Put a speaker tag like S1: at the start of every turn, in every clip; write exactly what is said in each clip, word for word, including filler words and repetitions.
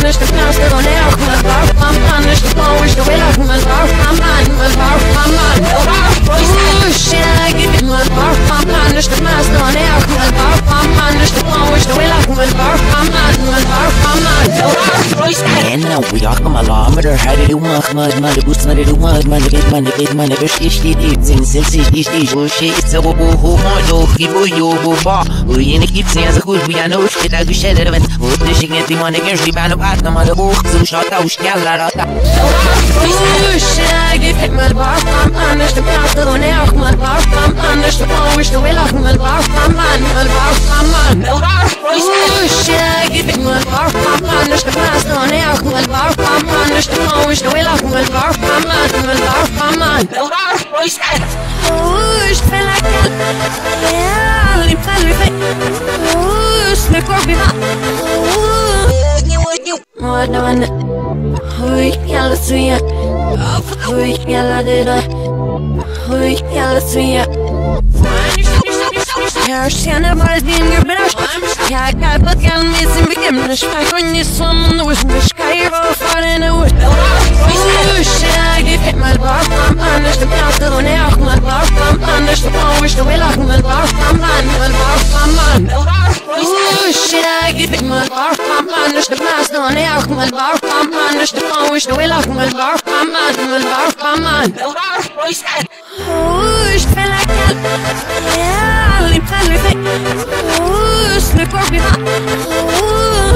S1: is de knaste van erg met waar. Man is de blauw is de willig met waar. Man met waar, man oeh shit, I give it met waar. Man is de knaste van erg met waar. Man is de blauw is de willig met waar. Man met waar, man
S2: En nou we jagen maar la, maar er had het maar maar maar de boost maar de maar maar de bit maar de bit maar de best is dit dit zin zin zin is dit zo shit zo bo ho mo do gibo yo bo ba we in the kids as good we are no shit I shit it with what the shit get the money get she ban about na maar de boog zo shot out skella rata
S1: oeh shit I give it met waar. Man is de knaste van erg met waar. Man is de blauw is de willig met waar. Man met waar, man oeh shit I give it met waar. Man is de knaste van erg met waar. Man is de blauw is de willig met waar. Man met waar, man oeh ik ben lekker ja liep liep oeh smek op je oeh dan hoe ik alles weer hoe ik alles dit hoe ik alles weer Her känner bara din gubbar Jag kan på kan med sin bekymmer Späck och nyss som en ord Som ska ju vara för en ord Usch, jag är fett med var Annars det pratar och när jag med var Annars det blås det vill jag med var Man med var, Usch, jag är fett med var Annars det pratar och när jag med var Annars det blås det vill jag med var Man med var, man Usch, fett like Yeah, liep liep Oeh, smek op je Oeh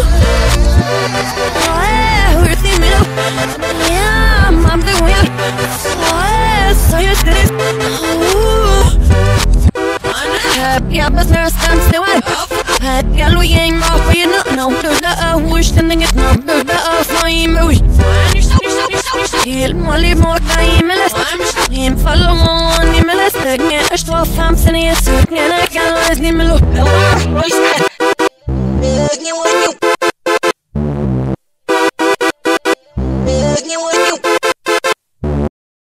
S1: Oeh, hoe je me op Ja, mam de goeie Oeh, zo je stress Oeh Heb je pas naar stand stil Heb je lo je maar voor je nou Nou, door de woest en ding het nou Door de van je moest Helemaal liep moord bij je me les Hem vallen man niet me les Ik ben echt wel fam zijn je zoek En ik kan alles niet meer lopen